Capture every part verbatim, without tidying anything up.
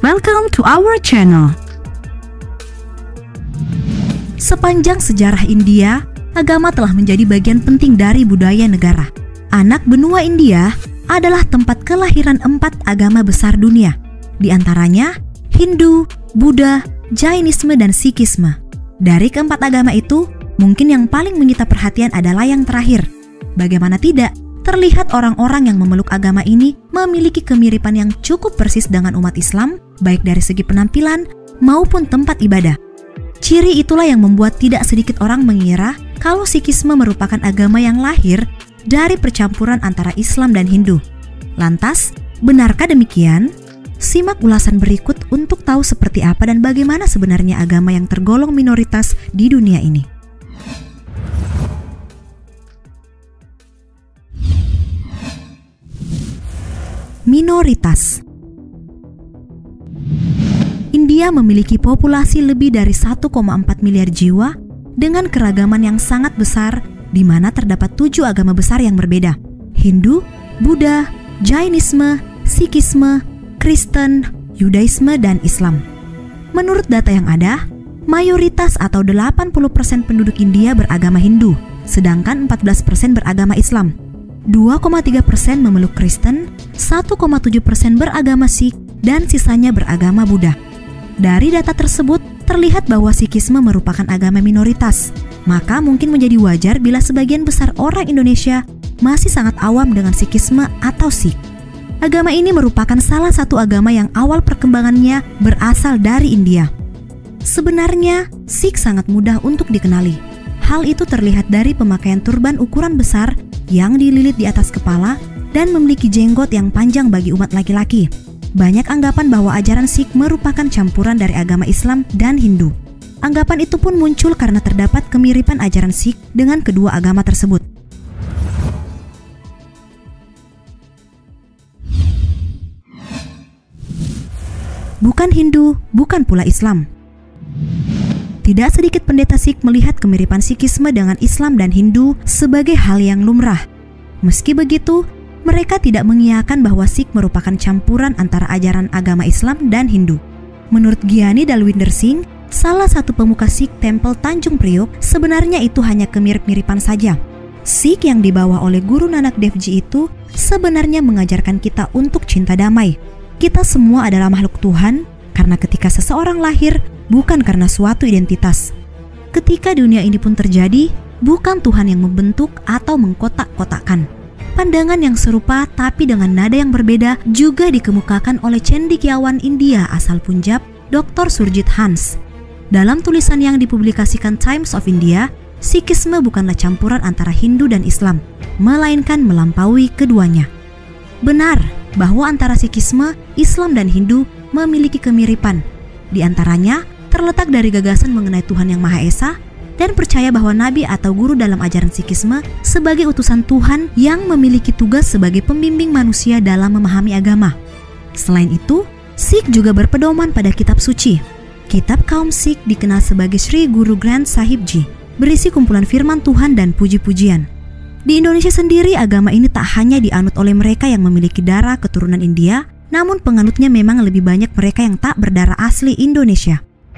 Welcome to our channel. Sepanjang sejarah India, agama telah menjadi bagian penting dari budaya negara. Anak benua India adalah tempat kelahiran empat agama besar dunia, di antaranya Hindu, Buddha, Jainisme, dan Sikhisme. Dari keempat agama itu, mungkin yang paling menyita perhatian adalah yang terakhir. Bagaimana tidak, terlihat orang-orang yang memeluk agama ini memiliki kemiripan yang cukup persis dengan umat Islam, baik dari segi penampilan maupun tempat ibadah. Ciri itulah yang membuat tidak sedikit orang mengira kalau Sikhisme merupakan agama yang lahir dari percampuran antara Islam dan Hindu. Lantas, benarkah demikian? Simak ulasan berikut untuk tahu seperti apa dan bagaimana sebenarnya agama yang tergolong minoritas di dunia ini. Minoritas. India memiliki populasi lebih dari satu koma empat miliar jiwa dengan keragaman yang sangat besar, di mana terdapat tujuh agama besar yang berbeda: Hindu, Buddha, Jainisme, Sikhisme, Kristen, Yudaisme, dan Islam. Menurut data yang ada, mayoritas atau delapan puluh persen penduduk India beragama Hindu, sedangkan empat belas persen beragama Islam. dua koma tiga persen memeluk Kristen, satu koma tujuh persen beragama Sikh, dan sisanya beragama Buddha. Dari data tersebut, terlihat bahwa Sikhisme merupakan agama minoritas. Maka mungkin menjadi wajar bila sebagian besar orang Indonesia masih sangat awam dengan Sikhisme atau Sikh. Agama ini merupakan salah satu agama yang awal perkembangannya berasal dari India. Sebenarnya, Sikh sangat mudah untuk dikenali. Hal itu terlihat dari pemakaian turban ukuran besar yang dililit di atas kepala dan memiliki jenggot yang panjang bagi umat laki-laki. Banyak anggapan bahwa ajaran Sikh merupakan campuran dari agama Islam dan Hindu. Anggapan itu pun muncul karena terdapat kemiripan ajaran Sikh dengan kedua agama tersebut. Bukan Hindu, bukan pula Islam. Tidak sedikit pendeta Sikh melihat kemiripan Sikhisme dengan Islam dan Hindu sebagai hal yang lumrah. Meski begitu, mereka tidak mengiyakan bahwa Sikh merupakan campuran antara ajaran agama Islam dan Hindu. Menurut Gyani Dalwinder Singh, salah satu pemuka Sikh Tempel Tanjung Priok, sebenarnya itu hanya kemirip-miripan saja. Sikh yang dibawa oleh Guru Nanak Dev Ji itu sebenarnya mengajarkan kita untuk cinta damai. Kita semua adalah makhluk Tuhan, karena ketika seseorang lahir, bukan karena suatu identitas. Ketika dunia ini pun terjadi, bukan Tuhan yang membentuk atau mengkotak-kotakkan. Pandangan yang serupa tapi dengan nada yang berbeda juga dikemukakan oleh cendekiawan India asal Punjab, Doktor Surjit Hans. Dalam tulisan yang dipublikasikan Times of India, Sikhisme bukanlah campuran antara Hindu dan Islam, melainkan melampaui keduanya. Benar bahwa antara Sikhisme, Islam, dan Hindu memiliki kemiripan. Di antaranya, terletak dari gagasan mengenai Tuhan Yang Maha Esa dan percaya bahwa nabi atau guru dalam ajaran Sikhisme sebagai utusan Tuhan yang memiliki tugas sebagai pembimbing manusia dalam memahami agama. Selain itu, Sikh juga berpedoman pada kitab suci. Kitab kaum Sikh dikenal sebagai Sri Guru Granth Sahib Ji, berisi kumpulan firman Tuhan dan puji-pujian. Di Indonesia sendiri, agama ini tak hanya dianut oleh mereka yang memiliki darah keturunan India, namun penganutnya memang lebih banyak mereka yang tak berdarah asli Indonesia.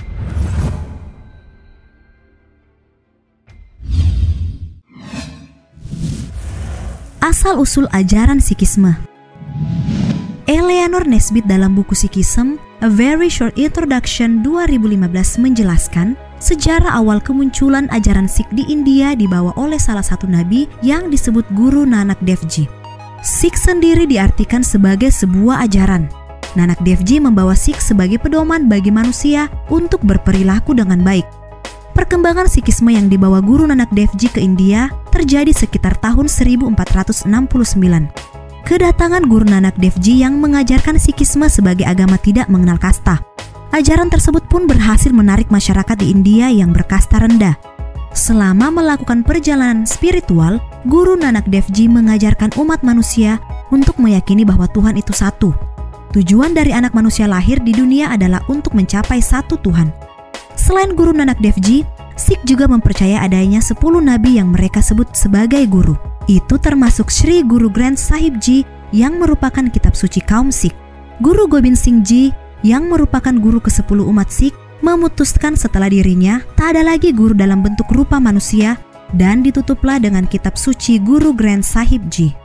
Asal-usul ajaran Sikhisme. Eleanor Nesbit dalam buku Sikhism, A Very Short Introduction dua ribu lima belas menjelaskan, sejarah awal kemunculan ajaran Sikh di India dibawa oleh salah satu nabi yang disebut Guru Nanak Dev Ji. Sikh sendiri diartikan sebagai sebuah ajaran. Nanak Dev Ji membawa Sikh sebagai pedoman bagi manusia untuk berperilaku dengan baik. Perkembangan Sikhisme yang dibawa Guru Nanak Dev Ji ke India terjadi sekitar tahun seribu empat ratus enam puluh sembilan. Kedatangan Guru Nanak Dev Ji yang mengajarkan Sikhisme sebagai agama tidak mengenal kasta. Ajaran tersebut pun berhasil menarik masyarakat di India yang berkasta rendah. Selama melakukan perjalanan spiritual, Guru Nanak Dev Ji mengajarkan umat manusia untuk meyakini bahwa Tuhan itu satu. Tujuan dari anak manusia lahir di dunia adalah untuk mencapai satu Tuhan. Selain Guru Nanak Dev Ji, Sikh juga mempercaya adanya sepuluh nabi yang mereka sebut sebagai guru. Itu termasuk Sri Guru Granth Sahib Ji yang merupakan kitab suci kaum Sikh. Guru Gobind Singh Ji yang merupakan guru kesepuluh umat Sikh, memutuskan setelah dirinya tak ada lagi guru dalam bentuk rupa manusia dan ditutuplah dengan kitab suci Guru Granth Sahib Ji.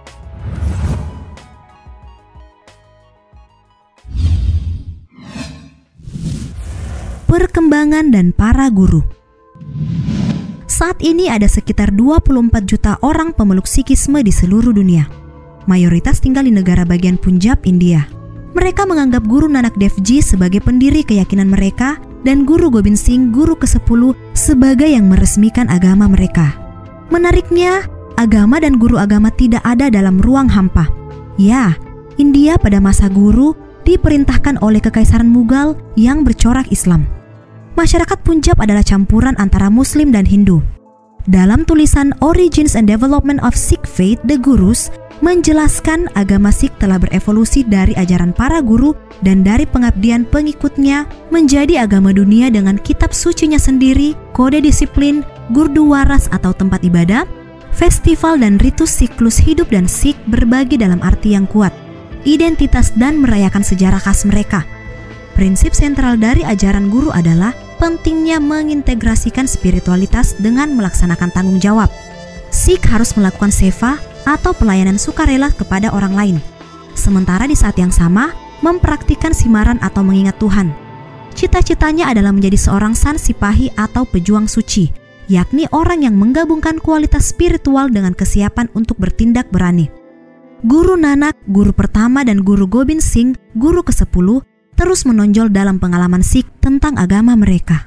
Perkembangan dan para guru. Saat ini ada sekitar dua puluh empat juta orang pemeluk Sikhisme di seluruh dunia. Mayoritas tinggal di negara bagian Punjab, India. Mereka menganggap Guru Nanak Dev Ji sebagai pendiri keyakinan mereka dan Guru Gobind Singh, guru kesepuluh, sebagai yang meresmikan agama mereka. Menariknya, agama dan guru agama tidak ada dalam ruang hampa. Ya, India pada masa guru diperintahkan oleh Kekaisaran Mughal yang bercorak Islam. Masyarakat Punjab adalah campuran antara Muslim dan Hindu. Dalam tulisan Origins and Development of Sikh Faith, The Gurus menjelaskan agama Sikh telah berevolusi dari ajaran para guru dan dari pengabdian pengikutnya menjadi agama dunia dengan kitab sucinya sendiri, kode disiplin, gurduwaras atau tempat ibadah, festival dan ritus siklus hidup dan Sikh berbagi dalam arti yang kuat, identitas dan merayakan sejarah khas mereka. Prinsip sentral dari ajaran guru adalah pentingnya mengintegrasikan spiritualitas dengan melaksanakan tanggung jawab. Sikh harus melakukan seva atau pelayanan sukarela kepada orang lain, sementara di saat yang sama mempraktikkan simaran atau mengingat Tuhan. Cita-citanya adalah menjadi seorang san sipahi atau pejuang suci, yakni orang yang menggabungkan kualitas spiritual dengan kesiapan untuk bertindak berani. Guru Nanak, guru pertama, dan Guru Gobind Singh, guru kesepuluh, terus menonjol dalam pengalaman Sikh tentang agama mereka.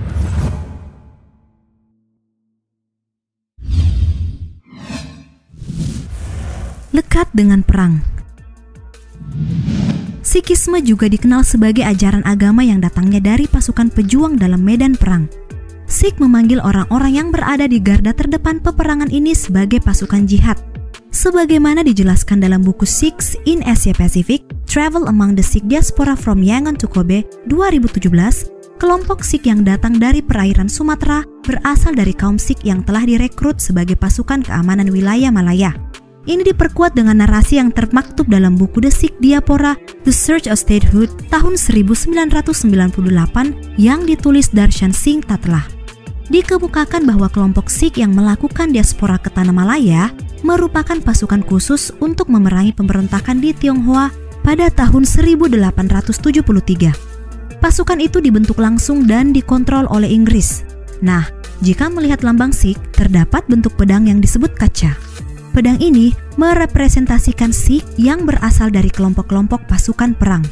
Lekat dengan perang. Sikhisme juga dikenal sebagai ajaran agama yang datangnya dari pasukan pejuang dalam medan perang. Sikh memanggil orang-orang yang berada di garda terdepan peperangan ini sebagai pasukan jihad. Sebagaimana dijelaskan dalam buku Sikhs in Asia Pacific, Travel Among the Sikh Diaspora from Yangon to Kobe dua ribu tujuh belas, kelompok Sikh yang datang dari perairan Sumatera berasal dari kaum Sikh yang telah direkrut sebagai pasukan keamanan wilayah Malaya. Ini diperkuat dengan narasi yang termaktub dalam buku The Sikh Diaspora, The Search of Statehood tahun seribu sembilan ratus sembilan puluh delapan yang ditulis Darshan Singh Tatlah. Dikemukakan bahwa kelompok Sikh yang melakukan diaspora ke Tanah Malaya merupakan pasukan khusus untuk memerangi pemberontakan di Tionghoa pada tahun seribu delapan ratus tujuh puluh tiga. Pasukan itu dibentuk langsung dan dikontrol oleh Inggris. Nah, jika melihat lambang Sikh, terdapat bentuk pedang yang disebut kaca. Pedang ini merepresentasikan Sikh yang berasal dari kelompok-kelompok pasukan perang.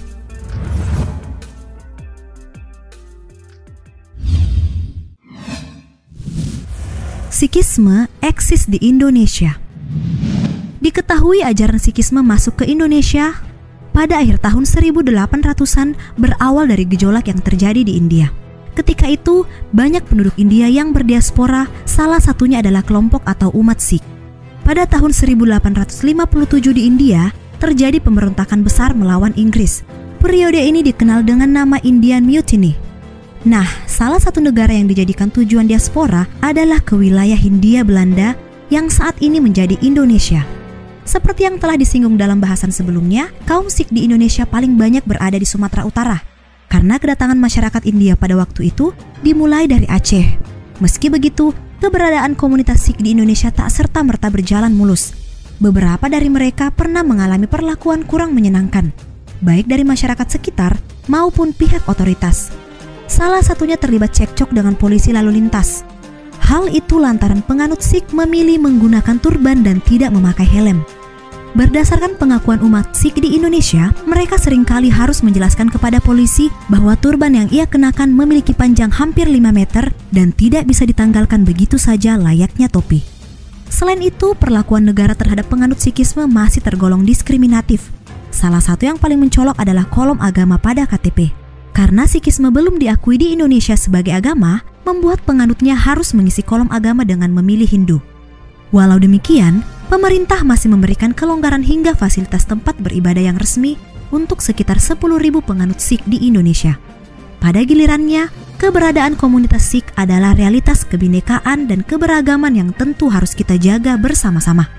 Sikhisme eksis di Indonesia. Diketahui ajaran Sikhisme masuk ke Indonesia pada akhir tahun seribu delapan ratusan berawal dari gejolak yang terjadi di India. Ketika itu, banyak penduduk India yang berdiaspora, salah satunya adalah kelompok atau umat Sikh. Pada tahun seribu delapan ratus lima puluh tujuh di India, terjadi pemberontakan besar melawan Inggris. Periode ini dikenal dengan nama Indian Mutiny. Nah, salah satu negara yang dijadikan tujuan diaspora adalah ke wilayah Hindia Belanda yang saat ini menjadi Indonesia. Seperti yang telah disinggung dalam bahasan sebelumnya, kaum Sikh di Indonesia paling banyak berada di Sumatera Utara. Karena kedatangan masyarakat India pada waktu itu dimulai dari Aceh. Meski begitu, keberadaan komunitas Sikh di Indonesia tak serta-merta berjalan mulus. Beberapa dari mereka pernah mengalami perlakuan kurang menyenangkan, baik dari masyarakat sekitar maupun pihak otoritas. Salah satunya terlibat cekcok dengan polisi lalu lintas. Hal itu lantaran penganut Sikh memilih menggunakan turban dan tidak memakai helm. Berdasarkan pengakuan umat Sikh di Indonesia, mereka seringkali harus menjelaskan kepada polisi bahwa turban yang ia kenakan memiliki panjang hampir lima meter dan tidak bisa ditanggalkan begitu saja layaknya topi. Selain itu, perlakuan negara terhadap penganut Sikhisme masih tergolong diskriminatif. Salah satu yang paling mencolok adalah kolom agama pada K T P. Karena Sikhisme belum diakui di Indonesia sebagai agama, membuat penganutnya harus mengisi kolom agama dengan memilih Hindu. Walau demikian, pemerintah masih memberikan kelonggaran hingga fasilitas tempat beribadah yang resmi untuk sekitar sepuluh ribu penganut Sikh di Indonesia. Pada gilirannya, keberadaan komunitas Sikh adalah realitas kebinekaan dan keberagaman yang tentu harus kita jaga bersama-sama.